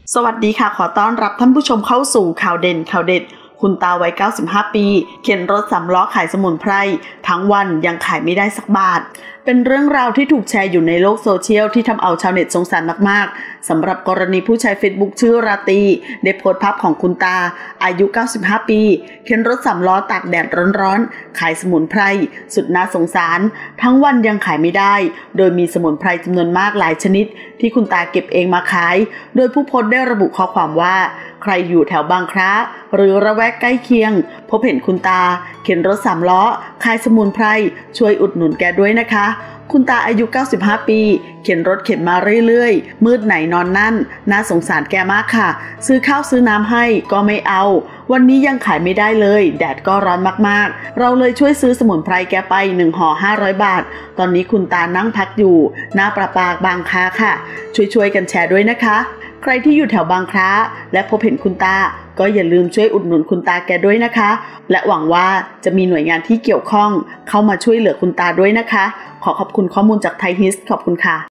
สวัสดีค่ะขอต้อนรับท่านผู้ชมเข้าสู่ข่าวเด่นข่าวเด็ดคุณตาวัย95 ปีเข็นรถ3 ล้อขายสมุนไพรทั้งวันยังขายไม่ได้สักบาทเป็นเรื่องราวที่ถูกแชร์อยู่ในโลกโซเชียลที่ทำเอาชาวเน็ตสงสารมากๆสำหรับกรณีผู้ใช้ Facebook ชื่อราตรีได้โพสต์ภาพของคุณตาอายุ95 ปีเข็นรถ3 ล้อตากแดดร้อนๆขายสมุนไพรสุดน่าสงสารทั้งวันยังขายไม่ได้โดยมีสมุนไพรจำนวนมากหลายชนิดที่คุณตาเก็บเองมาขายโดยผู้โพสต์ได้ระบุข้อความว่าใครอยู่แถวบางคล้าหรือระแวกใกล้เคียงพบเห็นคุณตาเข็นรถ3 ล้อขายสมุนไพรช่วยอุดหนุนแกด้วยนะคะคุณตาอายุ95 ปีเข็นรถเข็นมาเรื่อยๆมืดไหนนอนนั่นน่าสงสารแกมากค่ะซื้อข้าวซื้อน้ำให้ก็ไม่เอาวันนี้ยังขายไม่ได้เลยแดดก็ร้อนมากๆเราเลยช่วยซื้อสมุนไพรแกไป1 ห่อ500 บาทตอนนี้คุณตานั่งพักอยู่หน้าประปาบางคล้าค่ะช่วยกันแชร์ด้วยนะคะใครที่อยู่แถวบางคล้าและพบเห็นคุณตาก็อย่าลืมช่วยอุดหนุนคุณตาแกด้วยนะคะและหวังว่าจะมีหน่วยงานที่เกี่ยวข้องเข้ามาช่วยเหลือคุณตาด้วยนะคะขอขอบคุณข้อมูลจากไทยฮิสต์ขอบคุณค่ะ